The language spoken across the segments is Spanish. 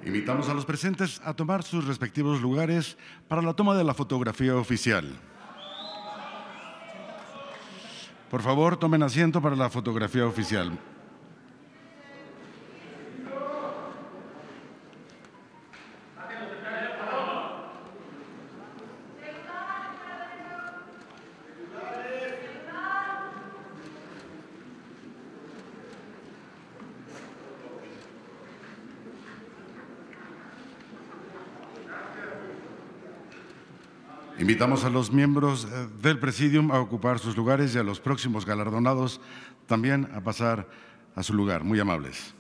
Invitamos a los presentes a tomar sus respectivos lugares para la toma de la fotografía oficial. Por favor, tomen asiento para la fotografía oficial. Invitamos a los miembros del Presidium a ocupar sus lugares y a los próximos galardonados también a pasar a su lugar. Muy amables.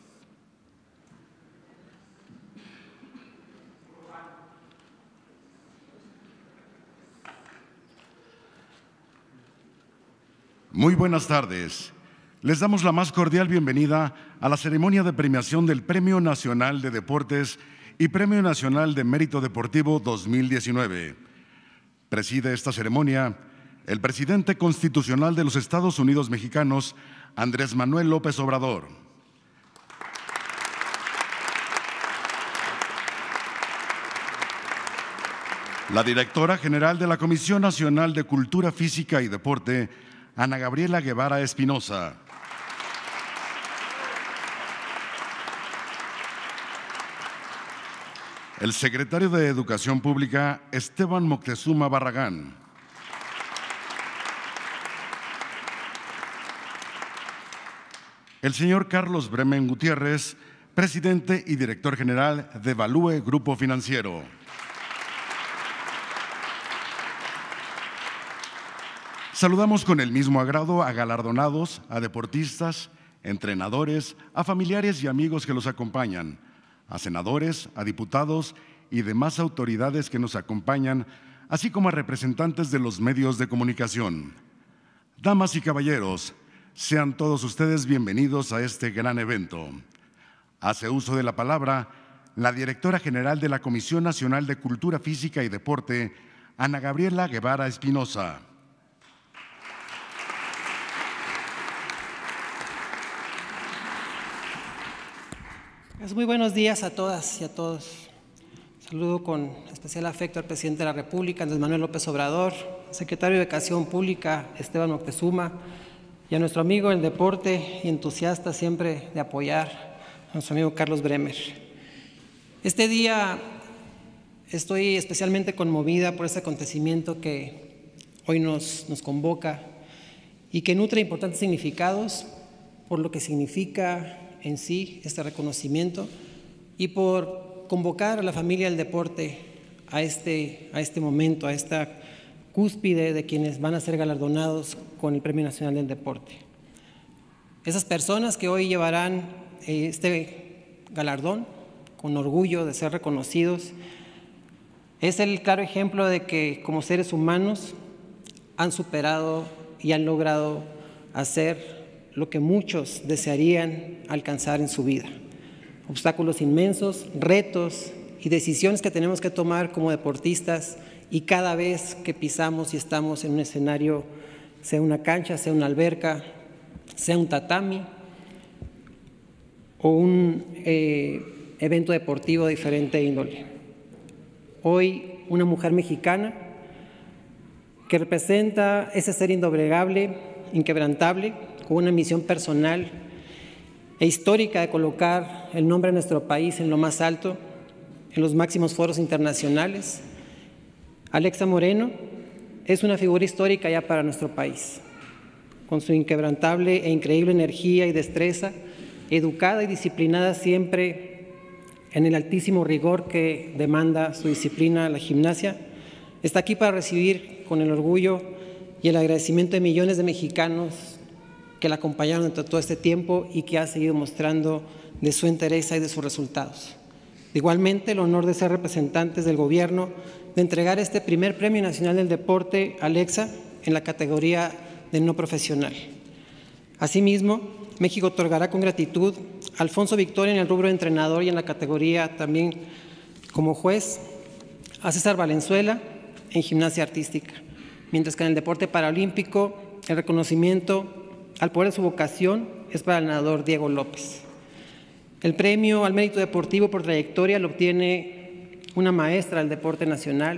Muy buenas tardes. Les damos la más cordial bienvenida a la ceremonia de premiación del Premio Nacional de Deportes y Premio Nacional de Mérito Deportivo 2019. Preside esta ceremonia el presidente constitucional de los Estados Unidos mexicanos, Andrés Manuel López Obrador. La directora general de la Comisión Nacional de Cultura Física y Deporte, Ana Gabriela Guevara Espinosa. El secretario de Educación Pública, Esteban Moctezuma Barragán. El señor Carlos Bremen Gutiérrez, presidente y director general de Value Grupo Financiero. Saludamos con el mismo agrado a galardonados, a deportistas, entrenadores, a familiares y amigos que los acompañan, a senadores, a diputados y demás autoridades que nos acompañan, así como a representantes de los medios de comunicación. Damas y caballeros, sean todos ustedes bienvenidos a este gran evento. Hace uso de la palabra la directora general de la Comisión Nacional de Cultura Física y Deporte, Ana Gabriela Guevara Espinosa. Muy buenos días a todas y a todos. Saludo con especial afecto al presidente de la República, Andrés Manuel López Obrador, secretario de Educación Pública, Esteban Moctezuma, y a nuestro amigo del deporte y entusiasta siempre de apoyar, a nuestro amigo Carlos Bremer. Este día estoy especialmente conmovida por este acontecimiento que hoy nos convoca y que nutre importantes significados por lo que significa en sí este reconocimiento y por convocar a la familia del deporte a este momento, a esta cúspide de quienes van a ser galardonados con el Premio Nacional del Deporte. Esas personas que hoy llevarán este galardón con orgullo de ser reconocidos es el claro ejemplo de que como seres humanos han superado y han logrado hacer lo que muchos desearían alcanzar en su vida. Obstáculos inmensos, retos y decisiones que tenemos que tomar como deportistas y cada vez que pisamos y estamos en un escenario, sea una cancha, sea una alberca, sea un tatami o un evento deportivo de diferente índole. Hoy una mujer mexicana que representa ese ser indoblegable, inquebrantable, con una misión personal e histórica de colocar el nombre de nuestro país en lo más alto, en los máximos foros internacionales. Alexa Moreno es una figura histórica ya para nuestro país, con su inquebrantable e increíble energía y destreza, educada y disciplinada siempre en el altísimo rigor que demanda su disciplina, la gimnasia. Está aquí para recibir con el orgullo y el agradecimiento de millones de mexicanos que la acompañaron durante todo este tiempo y que ha seguido mostrando de su entereza y de sus resultados. Igualmente, el honor de ser representantes del gobierno, de entregar este primer Premio Nacional del Deporte a Alexa en la categoría de no profesional. Asimismo, México otorgará con gratitud a Alfonso Victoria en el rubro de entrenador y en la categoría también como juez, a César Valenzuela en gimnasia artística, mientras que en el deporte paralímpico el reconocimiento al poder de su vocación es para el nadador Diego López. El premio al mérito deportivo por trayectoria lo obtiene una maestra del deporte nacional,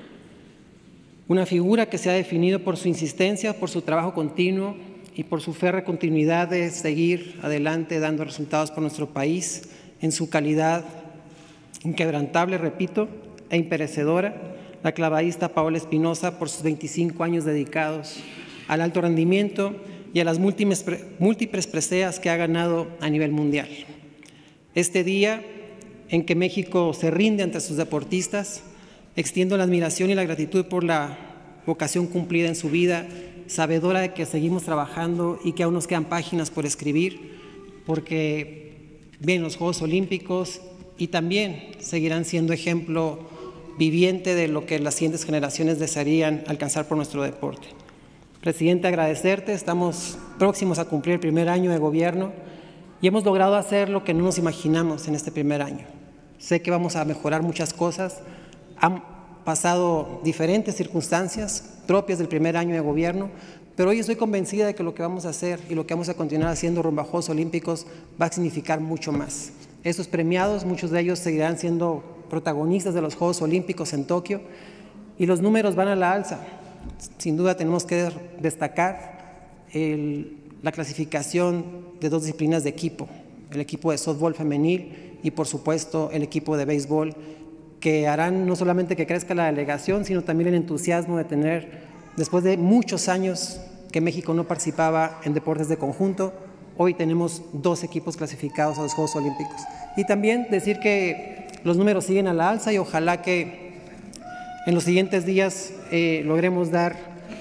una figura que se ha definido por su insistencia, por su trabajo continuo y por su férrea continuidad de seguir adelante dando resultados por nuestro país en su calidad inquebrantable, repito, e imperecedora, la clavadista Paola Espinosa, por sus 25 años dedicados al alto rendimiento y a las múltiples preseas que ha ganado a nivel mundial. Este día en que México se rinde ante sus deportistas, extiendo la admiración y la gratitud por la vocación cumplida en su vida, sabedora de que seguimos trabajando y que aún nos quedan páginas por escribir, porque vienen los Juegos Olímpicos y también seguirán siendo ejemplo viviente de lo que las siguientes generaciones desearían alcanzar por nuestro deporte. Presidente, agradecerte, estamos próximos a cumplir el primer año de gobierno y hemos logrado hacer lo que no nos imaginamos en este primer año. Sé que vamos a mejorar muchas cosas, han pasado diferentes circunstancias propias del primer año de gobierno, pero hoy estoy convencida de que lo que vamos a hacer y lo que vamos a continuar haciendo rumbo a Juegos Olímpicos va a significar mucho más. Estos premiados, muchos de ellos seguirán siendo protagonistas de los Juegos Olímpicos en Tokio y los números van a la alza. Sin duda tenemos que destacar la clasificación de 2 disciplinas de equipo, el equipo de softball femenil y por supuesto el equipo de béisbol, que harán no solamente que crezca la delegación, sino también el entusiasmo de tener, después de muchos años que México no participaba en deportes de conjunto, hoy tenemos 2 equipos clasificados a los Juegos Olímpicos. Y también decir que los números siguen a la alza y ojalá que en los siguientes días logremos dar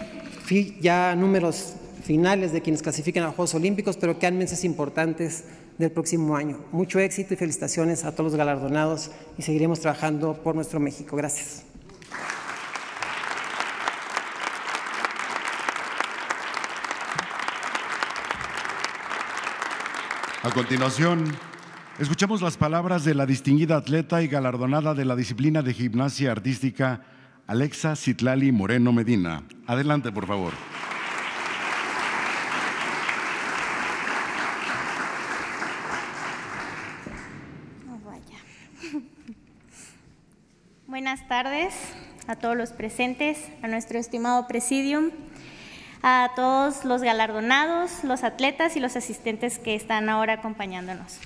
ya números finales de quienes clasifiquen a los Juegos Olímpicos, pero quedan meses importantes del próximo año. Mucho éxito y felicitaciones a todos los galardonados y seguiremos trabajando por nuestro México. Gracias. A continuación, escuchemos las palabras de la distinguida atleta y galardonada de la disciplina de gimnasia artística, Alexa Citlali Moreno Medina. Adelante, por favor. Buenas tardes a todos los presentes, a nuestro estimado presidium, a todos los galardonados, los atletas y los asistentes que están ahora acompañándonos.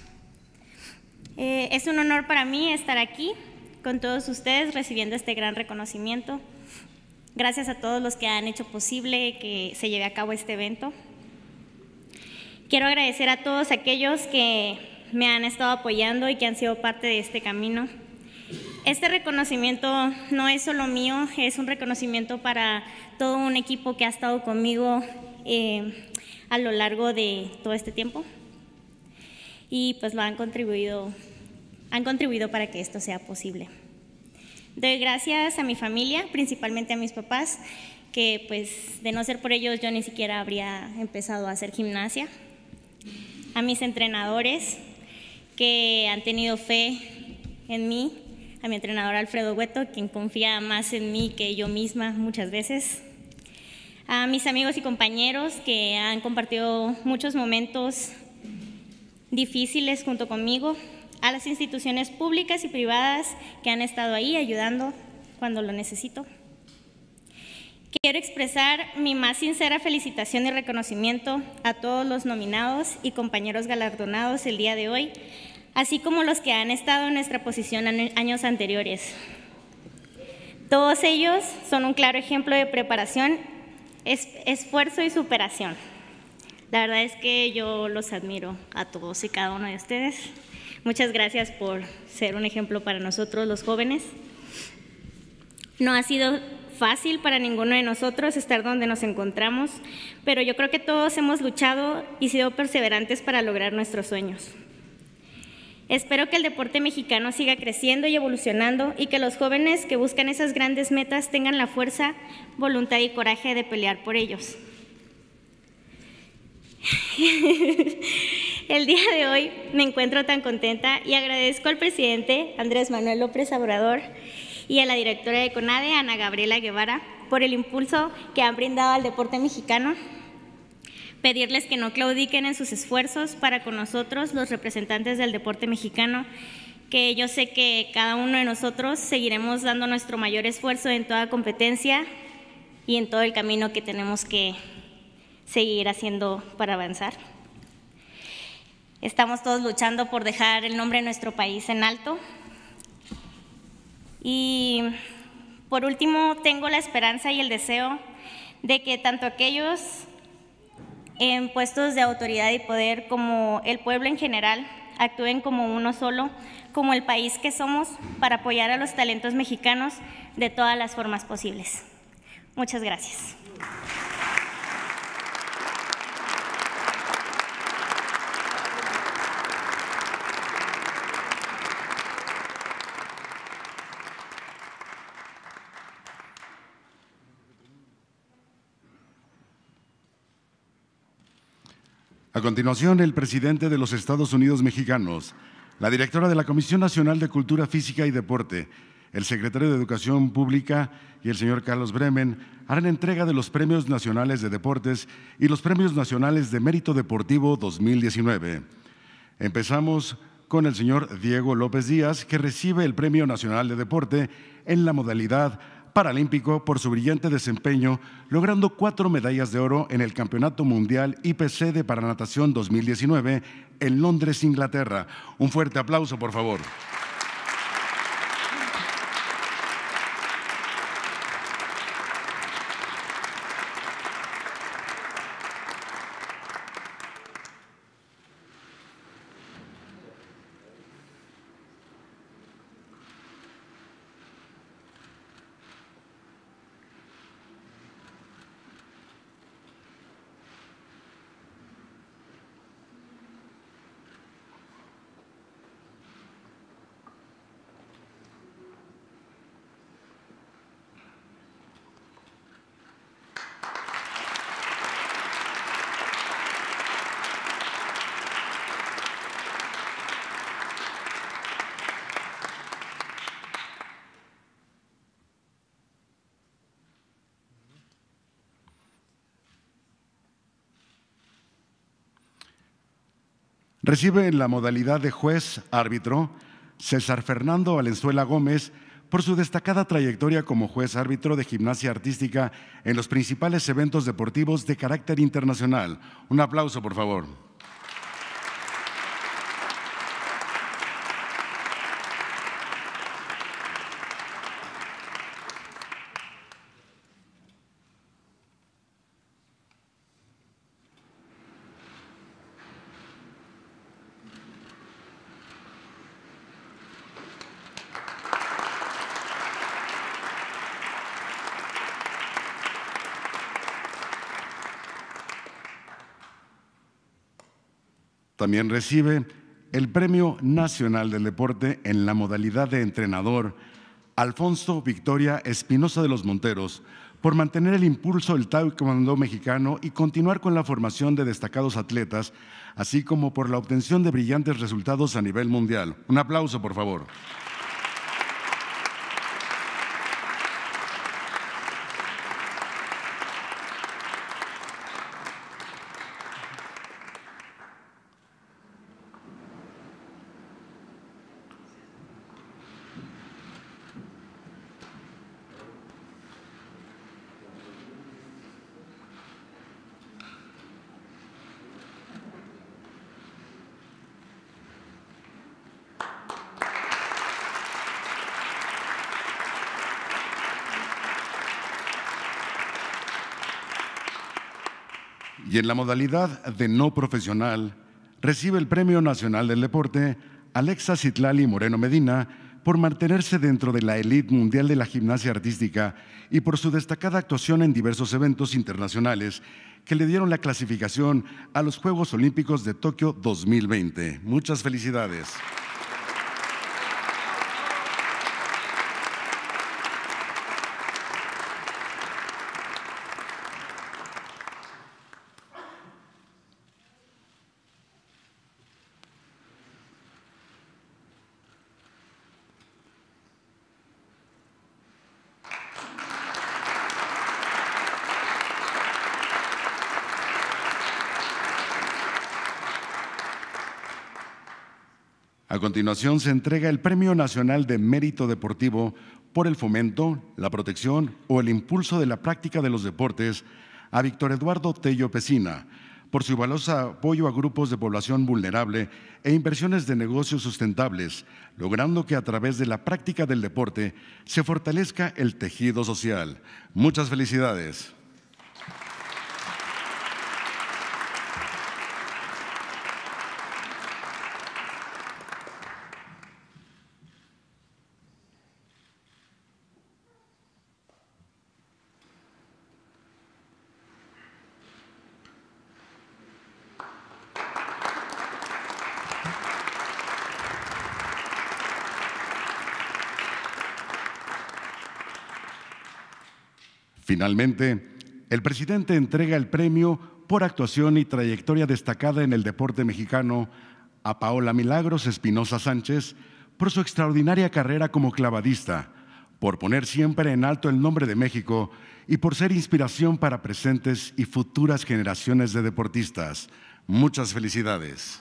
Es un honor para mí estar aquí con todos ustedes recibiendo este gran reconocimiento. Gracias a todos los que han hecho posible que se lleve a cabo este evento. Quiero agradecer a todos aquellos que me han estado apoyando y que han sido parte de este camino. Este reconocimiento no es solo mío, es un reconocimiento para todo un equipo que ha estado conmigo a lo largo de todo este tiempo y pues han contribuido para que esto sea posible. Doy gracias a mi familia, principalmente a mis papás, que pues de no ser por ellos yo ni siquiera habría empezado a hacer gimnasia. A mis entrenadores que han tenido fe en mí, a mi entrenador Alfredo Hueto, quien confía más en mí que yo misma muchas veces. A mis amigos y compañeros que han compartido muchos momentos difíciles junto conmigo. A las instituciones públicas y privadas que han estado ahí ayudando cuando lo necesito. Quiero expresar mi más sincera felicitación y reconocimiento a todos los nominados y compañeros galardonados el día de hoy, así como los que han estado en nuestra posición en años anteriores. Todos ellos son un claro ejemplo de preparación, esfuerzo y superación. La verdad es que yo los admiro a todos y cada uno de ustedes. Muchas gracias por ser un ejemplo para nosotros los jóvenes. No ha sido fácil para ninguno de nosotros estar donde nos encontramos, pero yo creo que todos hemos luchado y sido perseverantes para lograr nuestros sueños. Espero que el deporte mexicano siga creciendo y evolucionando y que los jóvenes que buscan esas grandes metas tengan la fuerza, voluntad y coraje de pelear por ellos. El día de hoy me encuentro tan contenta y agradezco al presidente Andrés Manuel López Obrador y a la directora de CONADE, Ana Gabriela Guevara, por el impulso que han brindado al deporte mexicano. pedirles que no claudiquen en sus esfuerzos para con nosotros, los representantes del deporte mexicano, que yo sé que cada uno de nosotros seguiremos dando nuestro mayor esfuerzo en toda competencia y en todo el camino que tenemos que seguir haciendo para avanzar. Estamos todos luchando por dejar el nombre de nuestro país en alto. Y por último, tengo la esperanza y el deseo de que tanto aquellos en puestos de autoridad y poder como el pueblo en general actúen como uno solo, como el país que somos, para apoyar a los talentos mexicanos de todas las formas posibles. Muchas gracias. A continuación, el presidente de los Estados Unidos mexicanos, la directora de la Comisión Nacional de Cultura Física y Deporte, el secretario de Educación Pública y el señor Carlos Bremen harán entrega de los Premios Nacionales de Deportes y los Premios Nacionales de Mérito Deportivo 2019. Empezamos con el señor Diego López Díaz, que recibe el Premio Nacional de Deporte en la modalidad paralímpico por su brillante desempeño, logrando 4 medallas de oro en el Campeonato Mundial IPC de Paranatación 2019 en Londres, Inglaterra. Un fuerte aplauso, por favor. Recibe en la modalidad de juez-árbitro César Fernando Valenzuela Gómez por su destacada trayectoria como juez-árbitro de gimnasia artística en los principales eventos deportivos de carácter internacional. Un aplauso, por favor. También recibe el Premio Nacional del Deporte en la modalidad de entrenador Alfonso Victoria Espinosa de los Monteros por mantener el impulso del taekwondo mexicano y continuar con la formación de destacados atletas, así como por la obtención de brillantes resultados a nivel mundial. Un aplauso, por favor. Y en la modalidad de no profesional, recibe el Premio Nacional del Deporte Alexa Citlali Moreno Medina por mantenerse dentro de la élite mundial de la gimnasia artística y por su destacada actuación en diversos eventos internacionales que le dieron la clasificación a los Juegos Olímpicos de Tokio 2020. Muchas felicidades. A continuación, se entrega el Premio Nacional de Mérito Deportivo por el fomento, la protección o el impulso de la práctica de los deportes a Víctor Eduardo Tello Pesina, por su valioso apoyo a grupos de población vulnerable e inversiones de negocios sustentables, logrando que a través de la práctica del deporte se fortalezca el tejido social. Muchas felicidades. Finalmente, el presidente entrega el premio por actuación y trayectoria destacada en el deporte mexicano a Paola Milagros Espinosa Sánchez por su extraordinaria carrera como clavadista, por poner siempre en alto el nombre de México y por ser inspiración para presentes y futuras generaciones de deportistas. Muchas felicidades.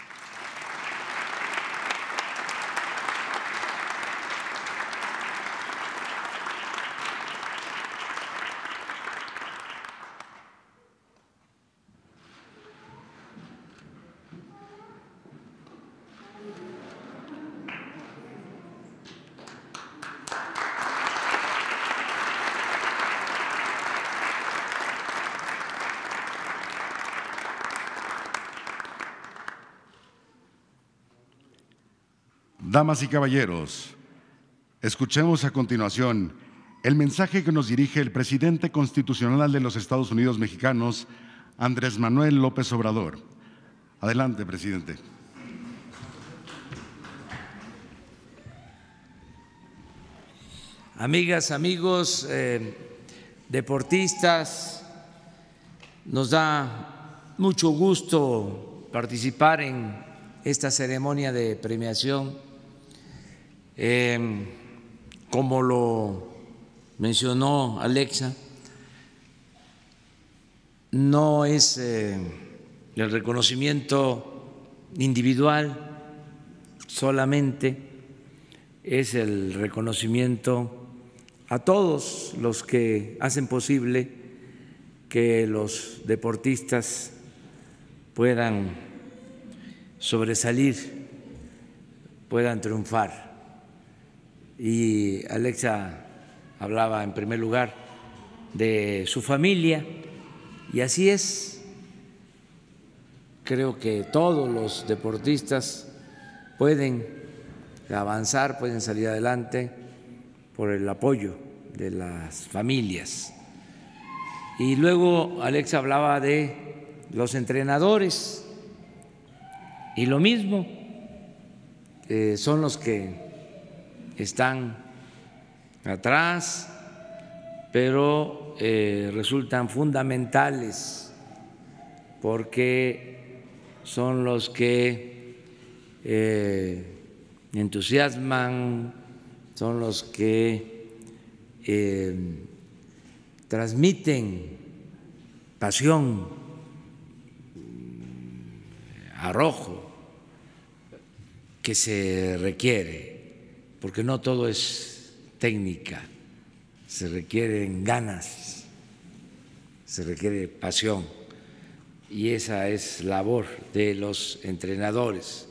Damas y caballeros, escuchemos a continuación el mensaje que nos dirige el presidente constitucional de los Estados Unidos mexicanos, Andrés Manuel López Obrador. Adelante, presidente. Amigas, amigos, deportistas, nos da mucho gusto participar en esta ceremonia de premiación. Como lo mencionó Alexa, no es el reconocimiento individual solamente, es el reconocimiento a todos los que hacen posible que los deportistas puedan sobresalir, puedan triunfar. Y Alexa hablaba en primer lugar de su familia, y así es. Creo que todos los deportistas pueden avanzar, pueden salir adelante por el apoyo de las familias. Y luego Alexa hablaba de los entrenadores, y lo mismo, son los que están atrás, pero resultan fundamentales porque son los que entusiasman, son los que transmiten pasión, arrojo que se requiere, porque no todo es técnica, se requieren ganas, se requiere pasión, y esa es labor de los entrenadores.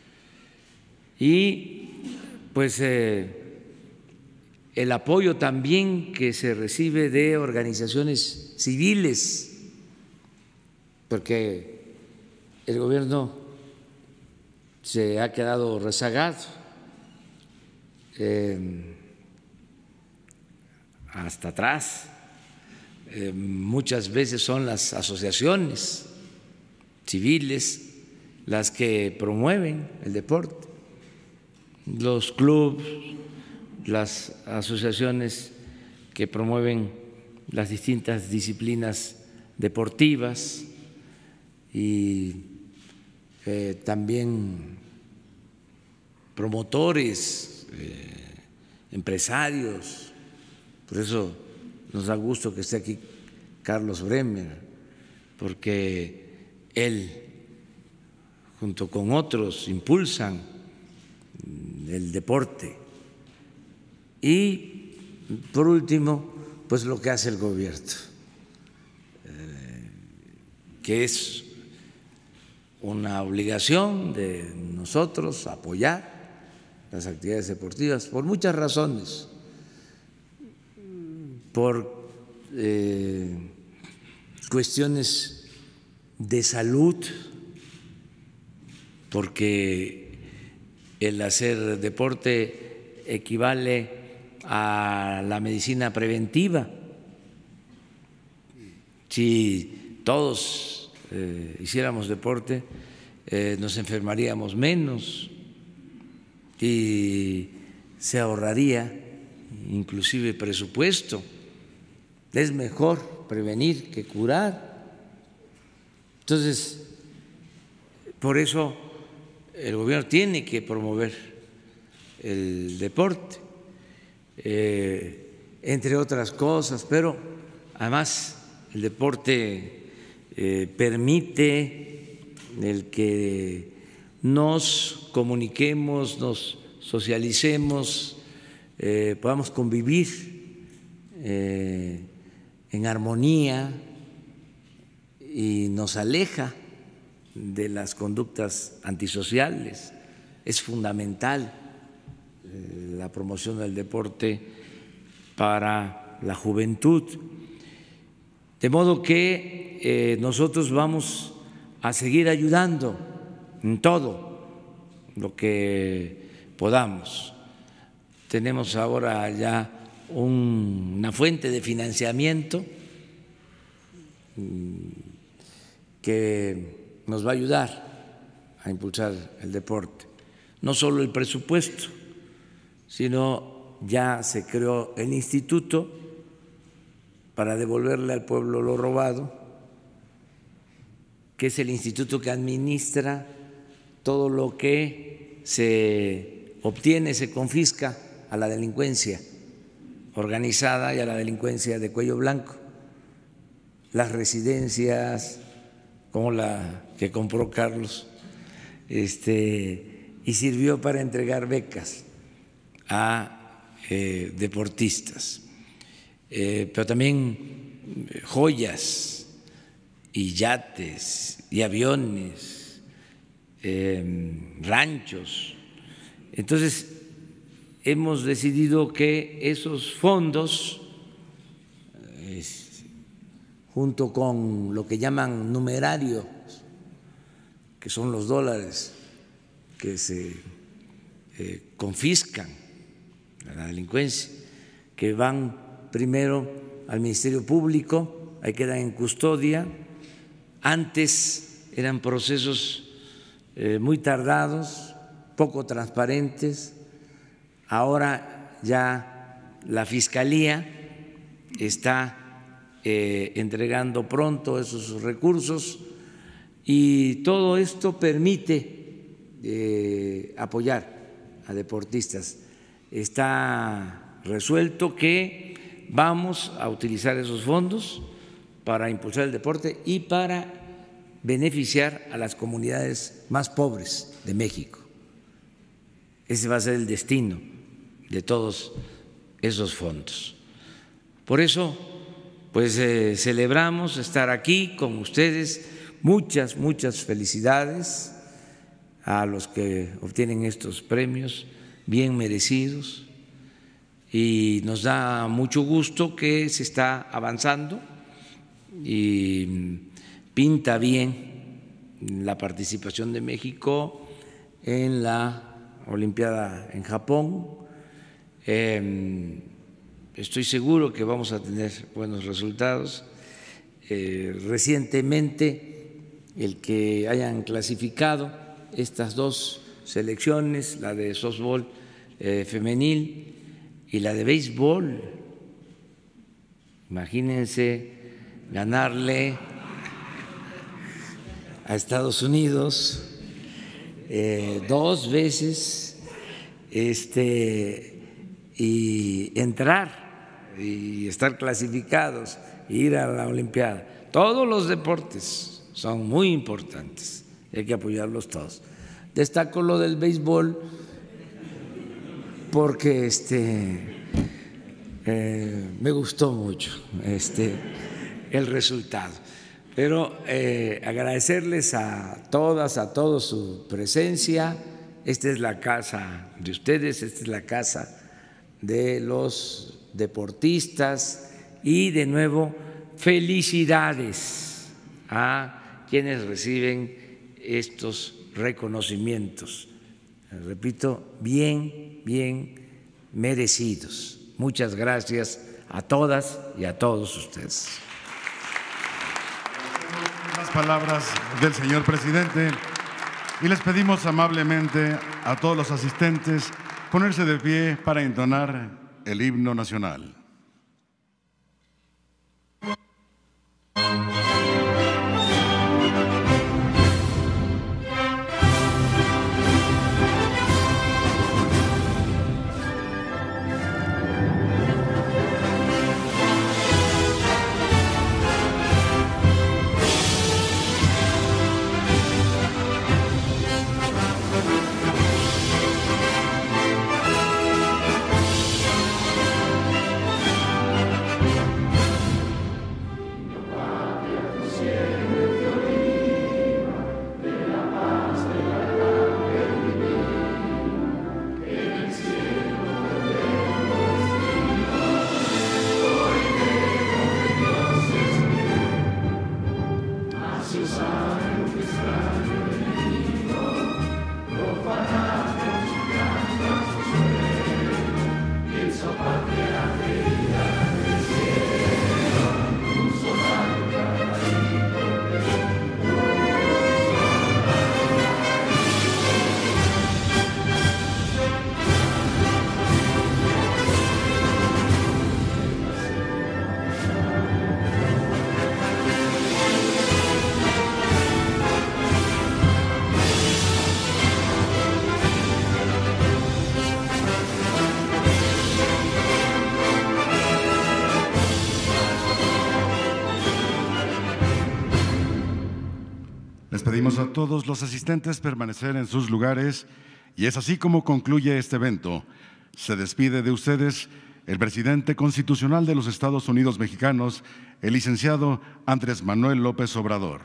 Y pues el apoyo también que se recibe de organizaciones civiles, porque el gobierno se ha quedado rezagado. Hasta atrás, muchas veces son las asociaciones civiles las que promueven el deporte, los clubes, las asociaciones que promueven las distintas disciplinas deportivas, y también promotores, empresarios. Por eso nos da gusto que esté aquí Carlos Bremer, porque él, junto con otros, impulsan el deporte. Y por último, pues lo que hace el gobierno, que es una obligación de nosotros apoyar las actividades deportivas por muchas razones, por cuestiones de salud, porque el hacer deporte equivale a la medicina preventiva. Si todos hiciéramos deporte, nos enfermaríamos menos y se ahorraría inclusive presupuesto. Es mejor prevenir que curar. Entonces, por eso el gobierno tiene que promover el deporte, entre otras cosas, pero además el deporte permite el que nos comuniquemos, nos socialicemos, podamos convivir en armonía y nos aleja de las conductas antisociales. Es fundamental la promoción del deporte para la juventud. De modo que nosotros vamos a seguir ayudando en todo lo que podamos. Tenemos ahora ya una fuente de financiamiento que nos va a ayudar a impulsar el deporte. No solo el presupuesto, sino ya se creó el instituto para devolverle al pueblo lo robado, que es el instituto que administra todo lo que se obtiene, se confisca a la delincuencia organizada y a la delincuencia de cuello blanco. Las residencias como la que compró Carlos, y sirvió para entregar becas a deportistas, pero también joyas y yates y aviones, ranchos. Entonces, hemos decidido que esos fondos, junto con lo que llaman numerarios, que son los dólares que se confiscan a la delincuencia, que van primero al Ministerio Público, ahí quedan en custodia. Antes eran procesos muy tardados, poco transparentes. Ahora ya la Fiscalía está entregando pronto esos recursos y todo esto permite apoyar a deportistas. Está resuelto que vamos a utilizar esos fondos para impulsar el deporte y para beneficiar a las comunidades más pobres de México. Ese va a ser el destino de todos esos fondos. Por eso, pues celebramos estar aquí con ustedes. Muchas felicidades a los que obtienen estos premios bien merecidos, y nos da mucho gusto que se está avanzando y pinta bien la participación de México en la Olimpiada en Japón. Estoy seguro que vamos a tener buenos resultados. Recientemente, el que hayan clasificado estas dos selecciones, la de softball femenil y la de béisbol, imagínense ganarle a Estados Unidos 2 veces, y entrar y estar clasificados e ir a la Olimpiada. Todos los deportes son muy importantes, hay que apoyarlos todos. Destaco lo del béisbol porque me gustó mucho el resultado. Pero agradecerles a todas, a todos su presencia. Esta es la casa de ustedes, esta es la casa de los deportistas y de nuevo felicidades a quienes reciben estos reconocimientos. Repito, bien merecidos. Muchas gracias a todas y a todos ustedes. Las palabras del señor presidente y les pedimos amablemente a todos los asistentes ponerse de pie para entonar el himno nacional. Les pedimos a todos los asistentes permanecer en sus lugares y es así como concluye este evento. Se despide de ustedes el presidente constitucional de los Estados Unidos mexicanos, el licenciado Andrés Manuel López Obrador.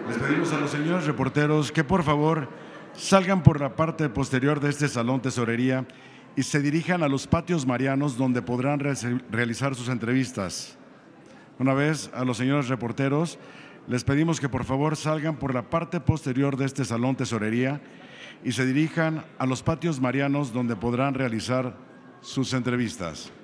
Les pedimos a los señores reporteros que por favor salgan por la parte posterior de este salón tesorería y se dirijan a los patios marianos donde podrán realizar sus entrevistas. Una vez a los señores reporteros, les pedimos que por favor salgan por la parte posterior de este salón tesorería y se dirijan a los patios marianos donde podrán realizar sus entrevistas.